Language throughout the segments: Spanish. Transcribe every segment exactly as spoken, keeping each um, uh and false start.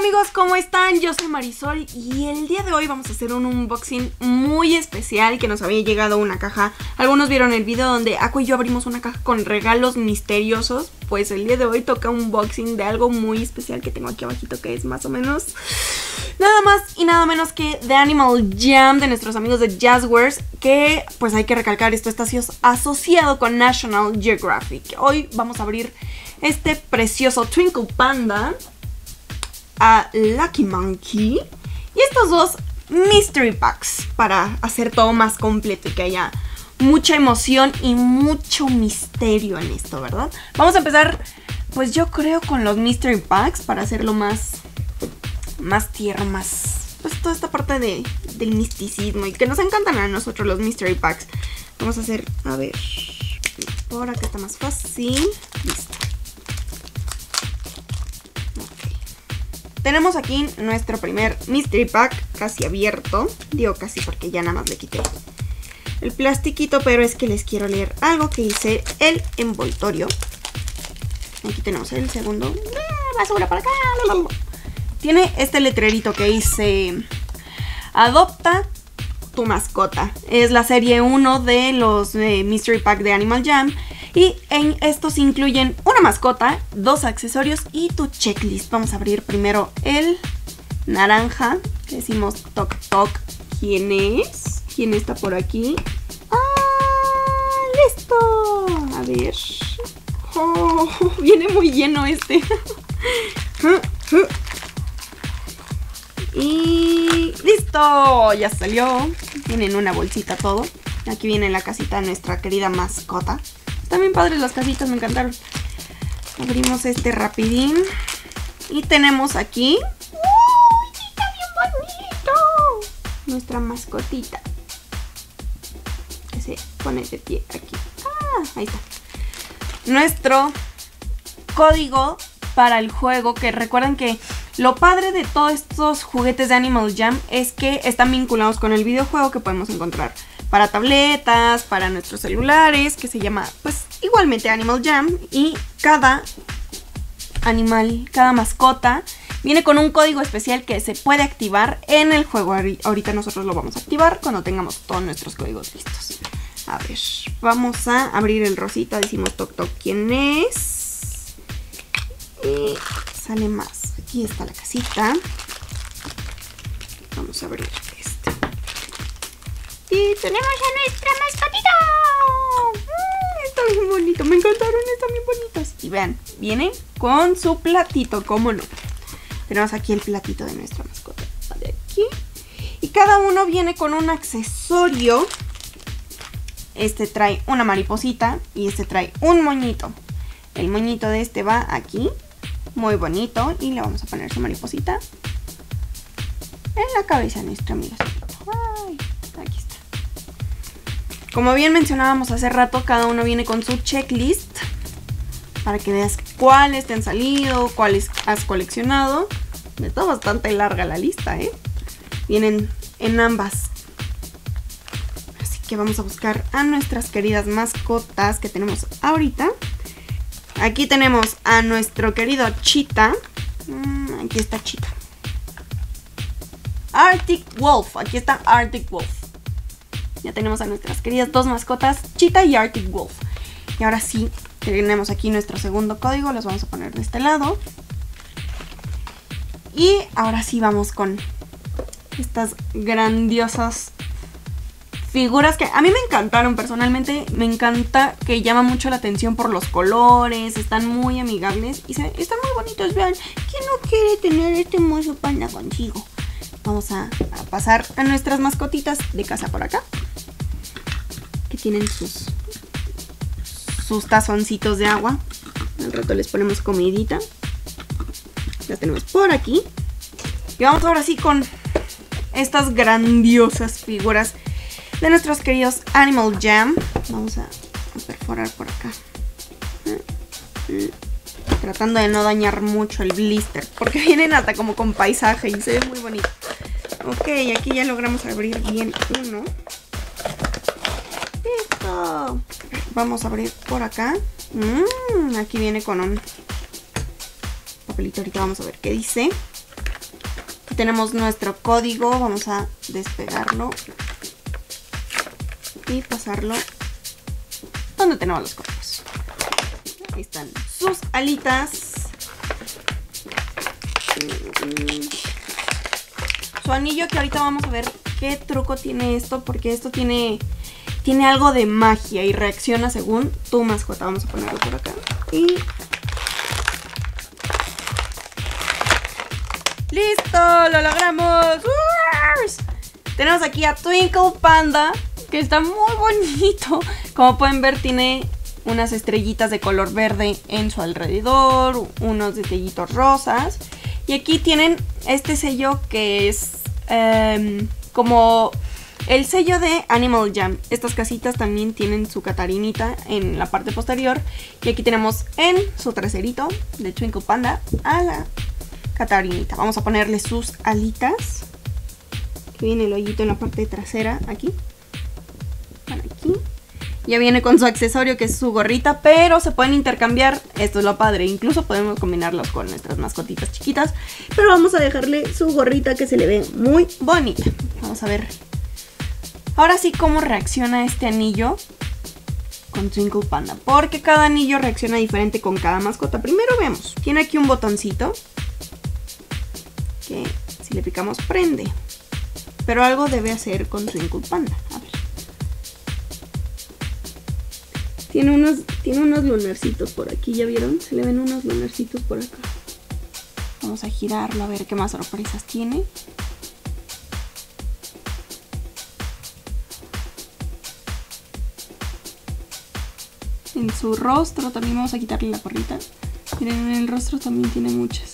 amigos, ¿cómo están? Yo soy Marisol y el día de hoy vamos a hacer un unboxing muy especial que nos había llegado una caja. Algunos vieron el video donde Aqua y yo abrimos una caja con regalos misteriosos. Pues el día de hoy toca un unboxing de algo muy especial que tengo aquí abajito, que es más o menos nada más y nada menos que The Animal Jam de nuestros amigos de Jazzwares, que pues hay que recalcar, esto está asociado con National Geographic. Hoy vamos a abrir este precioso Twinkle Panda, a Lucky Monkey y estos dos Mystery Packs para hacer todo más completo y que haya mucha emoción y mucho misterio en esto, ¿verdad? Vamos a empezar, pues yo creo, con los Mystery Packs para hacerlo más, más tierno, más, pues toda esta parte de, del misticismo y que nos encantan a nosotros los Mystery Packs. Vamos a hacer, a ver, por acá está más fácil. Listo. Tenemos aquí nuestro primer Mystery Pack casi abierto. Digo casi porque ya nada más le quité el plastiquito, pero es que les quiero leer algo que dice el envoltorio. Aquí tenemos el segundo. Basura para acá. Tiene este letrerito que dice: adopta tu mascota. Es la serie uno de los eh, Mystery Pack de Animal Jam. Y en estos incluyen una mascota, dos accesorios y tu checklist. Vamos a abrir primero el naranja. Que decimos toc toc. ¿Quién es? ¿Quién está por aquí? ¡Ah! ¡Listo! A ver. Oh, viene muy lleno este. Y listo, ya salió. Viene en una bolsita todo. Aquí viene en la casita de nuestra querida mascota. También padres las casitas, me encantaron. Abrimos este rapidín. Y tenemos aquí, ¡uy! Está bien bonito. Nuestra mascotita, que se pone de pie aquí. Ah, ahí está. Nuestro código para el juego, que recuerden que lo padre de todos estos juguetes de Animal Jam es que están vinculados con el videojuego que podemos encontrar para tabletas, para nuestros celulares, que se llama pues igualmente Animal Jam. Y cada animal, cada mascota viene con un código especial que se puede activar en el juego. Ahorita nosotros lo vamos a activar cuando tengamos todos nuestros códigos listos. A ver, vamos a abrir el rosita. Decimos toc toc, ¿quién es? Y sale más. Aquí está la casita. Vamos a abrir este. Y tenemos a nuestra mascotita. Mm, está bien bonito, me encantaron, están bien bonitos. Y vean, viene con su platito, ¿cómo no? Tenemos aquí el platito de nuestra mascota de aquí. Y cada uno viene con un accesorio. Este trae una mariposita y este trae un moñito. El moñito de este va aquí, muy bonito. Y le vamos a poner su mariposita en la cabeza a nuestra amiga. Ay, aquí está. Como bien mencionábamos hace rato, cada uno viene con su checklist para que veas cuáles te han salido, cuáles has coleccionado. Está bastante larga la lista, ¿eh? Vienen en ambas. Así que vamos a buscar a nuestras queridas mascotas que tenemos ahorita. Aquí tenemos a nuestro querido Cheetah. Mm, aquí está Cheetah. Arctic Wolf. Aquí está Arctic Wolf. Ya tenemos a nuestras queridas dos mascotas, Cheetah y Arctic Wolf. Y ahora sí, tenemos aquí nuestro segundo código. Los vamos a poner de este lado. Y ahora sí vamos con estas grandiosas figuras que a mí me encantaron personalmente. Me encanta que llaman mucho la atención por los colores. Están muy amigables y se, están muy bonitos. Vean, ¿quién no quiere tener este hermoso panda consigo? Vamos a, a pasar a nuestras mascotitas de casa por acá, que tienen sus, sus tazoncitos de agua. Al rato les ponemos comidita. Las tenemos por aquí. Y vamos ahora sí con estas grandiosas figuras de nuestros queridos Animal Jam. Vamos a, a perforar por acá, tratando de no dañar mucho el blister, porque vienen hasta como con paisaje y se ve muy bonito. Ok, aquí ya logramos abrir bien uno. Listo. Vamos a abrir por acá. Mm, aquí viene con un papelito, ahorita vamos a ver qué dice. Tenemos nuestro código, vamos a despegarlo y pasarlo donde tenemos los códigos. Ahí están sus alitas. Su anillo, que ahorita vamos a ver qué truco tiene esto, porque esto tiene, tiene algo de magia y reacciona según tu mascota. Vamos a ponerlo por acá y... ¡listo! ¡Lo logramos! ¡Uars! Tenemos aquí a Twinkle Panda, que está muy bonito. Como pueden ver, tiene unas estrellitas de color verde en su alrededor, unos detallitos rosas. Y aquí tienen este sello que es eh, como el sello de Animal Jam. Estas casitas también tienen su catarinita en la parte posterior. Y aquí tenemos en su traserito de Twinkle Panda a la catarinita. Vamos a ponerle sus alitas. Aquí viene el hoyito en la parte trasera, aquí. Para aquí. Ya viene con su accesorio, que es su gorrita, pero se pueden intercambiar. Esto es lo padre. Incluso podemos combinarlos con nuestras mascotitas chiquitas. Pero vamos a dejarle su gorrita, que se le ve muy bonita. Vamos a ver ahora sí cómo reacciona este anillo con Twinkle Panda, porque cada anillo reacciona diferente con cada mascota. Primero veamos. Tiene aquí un botoncito que si le picamos prende. Pero algo debe hacer con Twinkle Panda. A ver. Tiene unos, tiene unos lunarcitos por aquí, ¿ya vieron? Se le ven unos lunarcitos por acá. Vamos a girarlo a ver qué más sorpresas tiene. En su rostro también vamos a quitarle la gorrita. Miren, en el rostro también tiene muchas.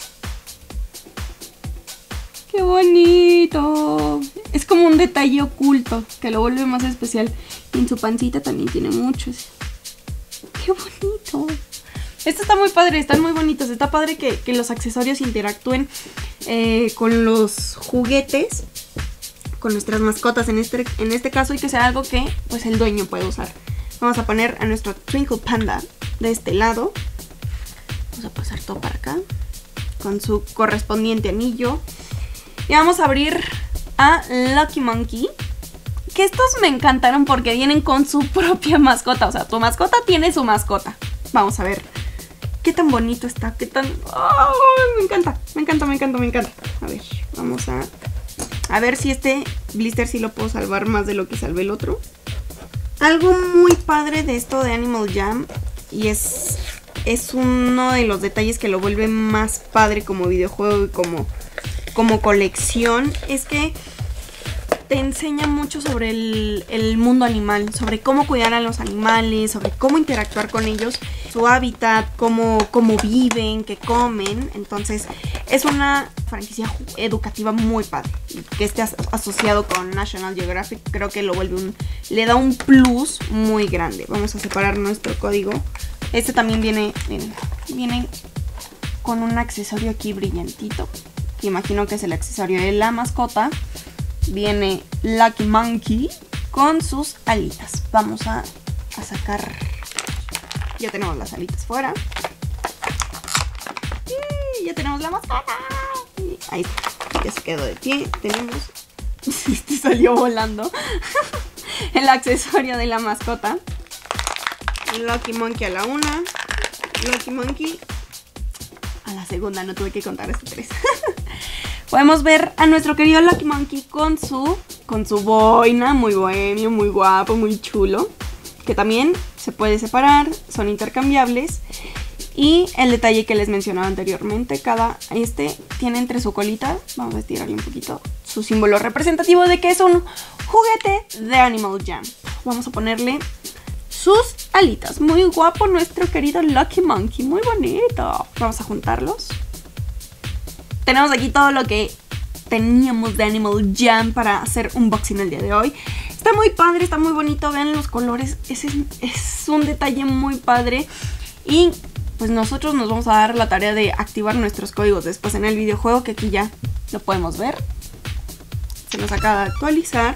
¡Qué bonito! Es como un detalle oculto que lo vuelve más especial. Y en su pancita también tiene muchos. ¡Qué bonito! Esto está muy padre, están muy bonitos. Está padre que, que los accesorios interactúen eh, con los juguetes, con nuestras mascotas en este, en este caso, y que sea algo que pues el dueño puede usar. Vamos a poner a nuestro Twinkle Panda de este lado. Vamos a pasar todo para acá con su correspondiente anillo. Y vamos a abrir a Lucky Monkey. Que estos me encantaron porque vienen con su propia mascota. O sea, tu mascota tiene su mascota. Vamos a ver qué tan bonito está. Qué tan... ¡Oh! Me encanta, me encanta, me encanta, me encanta. A ver, vamos a... A ver si este blister sí lo puedo salvar más de lo que salvé el otro. Algo muy padre de esto de Animal Jam, y es, es uno de los detalles que lo vuelve más padre como videojuego y como... como colección, es que te enseña mucho sobre el, el mundo animal, sobre cómo cuidar a los animales, sobre cómo interactuar con ellos, su hábitat, cómo, cómo viven, qué comen. Entonces es una franquicia educativa muy padre. Que esté as asociado con National Geographic, creo que lo vuelve un, le da un plus muy grande. Vamos a separar nuestro código. Este también viene, miren, viene con un accesorio aquí brillantito, que imagino que es el accesorio de la mascota. Viene Lucky Monkey con sus alitas. Vamos a, a sacar. Ya tenemos las alitas fuera. Y ya tenemos la mascota. Y ahí está, ya se quedó de pie. Tenemos... Este salió volando. El accesorio de la mascota. Lucky Monkey a la una. Lucky Monkey a la segunda. No tuve que contar hasta tres. Podemos ver a nuestro querido Lucky Monkey con su, con su boina, muy bohemio, muy guapo, muy chulo. Que también se puede separar, son intercambiables. Y el detalle que les mencionaba anteriormente, cada este tiene entre su colita, vamos a estirarle un poquito, su símbolo representativo de que es un juguete de Animal Jam. Vamos a ponerle sus alitas. Muy guapo nuestro querido Lucky Monkey, muy bonito. Vamos a juntarlos. Tenemos aquí todo lo que teníamos de Animal Jam para hacer unboxing el día de hoy. Está muy padre, está muy bonito. Vean los colores, ese es, es un detalle muy padre. Y pues nosotros nos vamos a dar la tarea de activar nuestros códigos después en el videojuego, que aquí ya lo podemos ver. Se nos acaba de actualizar.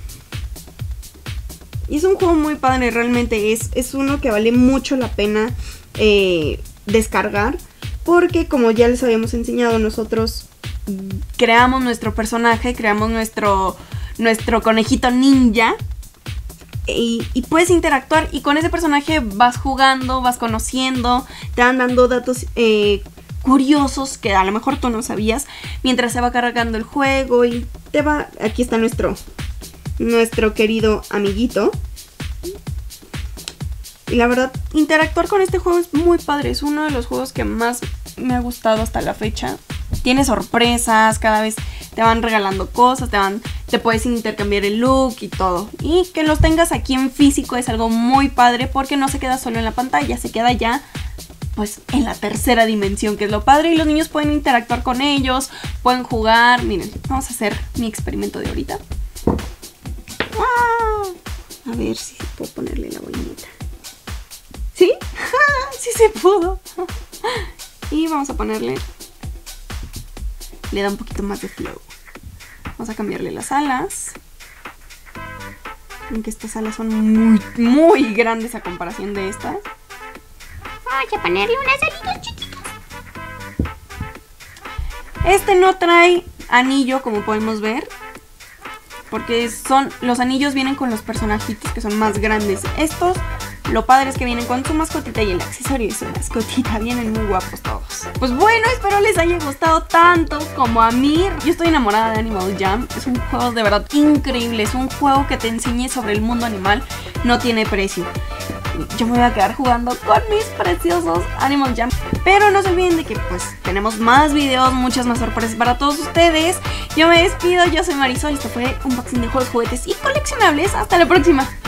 Y es un juego muy padre, realmente es, es uno que vale mucho la pena eh, descargar. Porque como ya les habíamos enseñado, nosotros creamos nuestro personaje, creamos nuestro, nuestro conejito ninja. Y, y puedes interactuar y con ese personaje vas jugando, vas conociendo, te van dando datos eh, curiosos que a lo mejor tú no sabías mientras se va cargando el juego y te va... Aquí está nuestro, nuestro querido amiguito. Y la verdad, interactuar con este juego es muy padre, es uno de los juegos que más me ha gustado hasta la fecha. Tiene sorpresas, cada vez te van regalando cosas, te van, te puedes intercambiar el look y todo. Y que los tengas aquí en físico es algo muy padre porque no se queda solo en la pantalla, se queda ya pues en la tercera dimensión, que es lo padre. Y los niños pueden interactuar con ellos, pueden jugar. Miren, vamos a hacer mi experimento de ahorita. ¡Wow! A ver si puedo ponerle la boinita. ¿Sí? ¡Sí se pudo! Y vamos a ponerle... Le da un poquito más de flow. Vamos a cambiarle las alas. Aunque estas alas son muy, muy grandes a comparación de estas. Vamos a ponerle unas alitas chiquitas. Este no trae anillo, como podemos ver. Porque son los anillos vienen con los personajitos que son más grandes. Estos, lo padre es que vienen con su mascotita y el accesorio de su mascotita. Vienen muy guapos todos. Pues bueno, espero les haya gustado tanto como a mí. Yo estoy enamorada de Animal Jam. Es un juego de verdad increíble. Es un juego que te enseñe sobre el mundo animal. No tiene precio. Yo me voy a quedar jugando con mis preciosos Animal Jam. Pero no se olviden de que pues tenemos más videos, muchas más sorpresas para todos ustedes. Yo me despido, yo soy Marisol y esto fue Unboxing de Juegos, Juguetes y Coleccionables. Hasta la próxima.